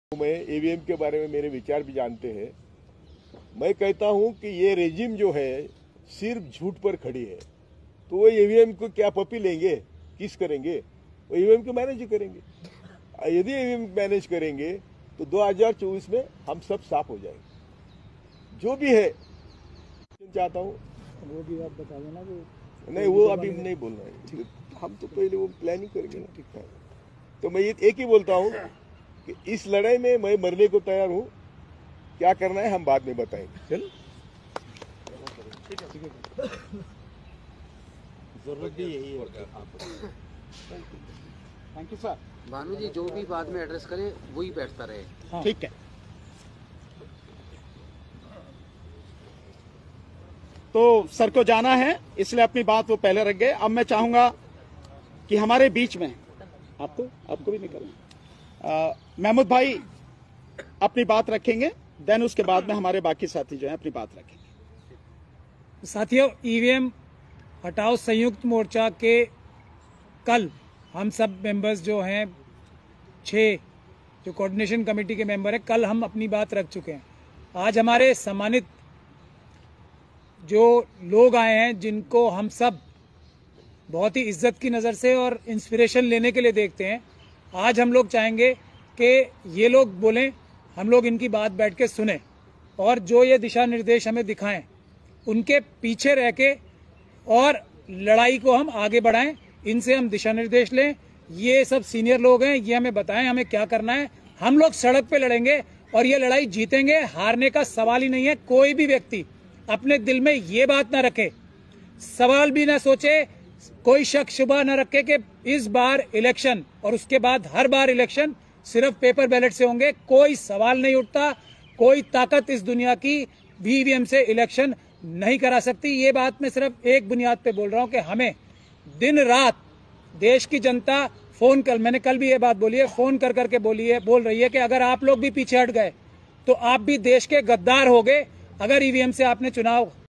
मैं ईवीएम के बारे में मेरे विचार भी जानते हैं। मैं कहता हूं कि ये रेजिम जो है सिर्फ झूठ पर खड़ी है। तो वो ईवीएम को क्या पपी लेंगे, किस करेंगे? वो ईवीएम को मैनेज करेंगे। यदि ईवीएम मैनेज करेंगे तो 2024 में हम सब साफ हो जाएंगे। जो भी है चाहता हूँ वो भी आप बता देना कि नहीं, वो अभी नहीं बोलना है। हम तो पहले वो प्लानिंग करेंगे ना। ठीक है, तो मैं एक ही बोलता हूँ कि इस लड़ाई में मैं मरने को तैयार हूँ। क्या करना है हम बाद में बताएंगे। चल जरूरत भी यही है। Thank you sir. Bhanu ji जो भी बाद में एड्रेस करें वही बैठता रहे। हाँ। ठीक है। तो सर को जाना है इसलिए अपनी बात वो पहले रख गए। अब मैं चाहूंगा कि हमारे बीच में आपको भी निकलना, महमूद भाई अपनी बात रखेंगे, देन उसके बाद में हमारे बाकी साथी जो है अपनी बात रखेंगे। साथियों, ईवीएम हटाओ संयुक्त मोर्चा के कल हम सब मेंबर्स जो हैं 6 जो कोऑर्डिनेशन कमेटी के मेंबर हैं, कल हम अपनी बात रख चुके हैं। आज हमारे सम्मानित जो लोग आए हैं जिनको हम सब बहुत ही इज्जत की नज़र से और इंस्पिरेशन लेने के लिए देखते हैं, आज हम लोग चाहेंगे कि ये लोग बोलें, हम लोग इनकी बात बैठ के सुने और जो ये दिशा निर्देश हमें दिखाएं उनके पीछे रह के और लड़ाई को हम आगे बढ़ाएं। इनसे हम दिशा निर्देश लें। ये सब सीनियर लोग हैं, ये हमें बताएं हमें क्या करना है। हम लोग सड़क पे लड़ेंगे और ये लड़ाई जीतेंगे। हारने का सवाल ही नहीं है। कोई भी व्यक्ति अपने दिल में ये बात ना रखे, सवाल भी ना सोचे, कोई शक शुबा न रखे कि इस बार इलेक्शन और उसके बाद हर बार इलेक्शन सिर्फ पेपर बैलेट से होंगे। कोई सवाल नहीं उठता। कोई ताकत इस दुनिया की ईवीएम से इलेक्शन नहीं करा सकती। ये बात मैं सिर्फ एक बुनियाद पे बोल रहा हूं कि हमें दिन रात देश की जनता फोन कर, मैंने कल भी ये बात बोली है, फोन कर करके बोल रही है कि अगर आप लोग भी पीछे हट गए तो आप भी देश के गद्दार हो गए। अगर ईवीएम से आपने चुनाव